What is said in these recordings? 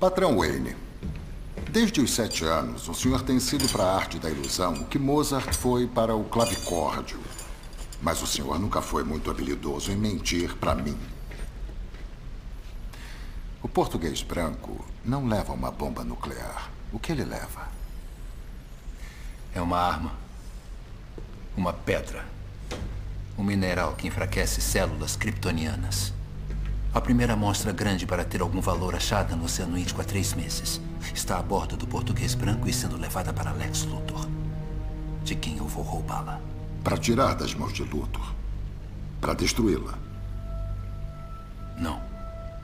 Patrão Wayne, desde os 7 anos, o senhor tem sido para a arte da ilusão o que Mozart foi para o clavicórdio. Mas o senhor nunca foi muito habilidoso em mentir para mim. O português branco não leva uma bomba nuclear. O que ele leva? É uma arma. Uma pedra. Um mineral que enfraquece células kryptonianas. A primeira amostra grande para ter algum valor achada no Oceano Índico há 3 meses. Está a bordo do português branco e sendo levada para Lex Luthor. De quem eu vou roubá-la? Para tirar das mãos de Luthor. Para destruí-la. Não.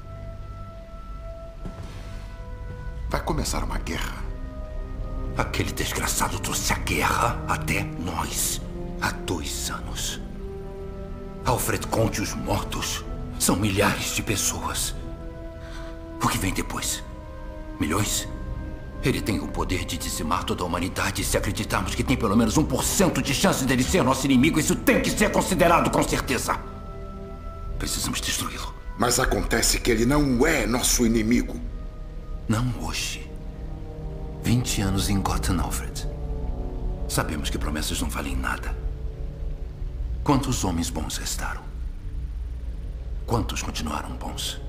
Vai começar uma guerra. Aquele desgraçado trouxe a guerra até nós. Há 2 anos. Alfred conte os mortos. São milhares de pessoas. O que vem depois? Milhões? Ele tem o poder de dizimar toda a humanidade. E se acreditarmos que tem pelo menos 1% de chance dele ser nosso inimigo, isso tem que ser considerado com certeza. Precisamos destruí-lo. Mas acontece que ele não é nosso inimigo. Não hoje. 20 anos em Gotham, Alfred. Sabemos que promessas não valem nada. Quantos homens bons restaram? Quantos continuaram bons?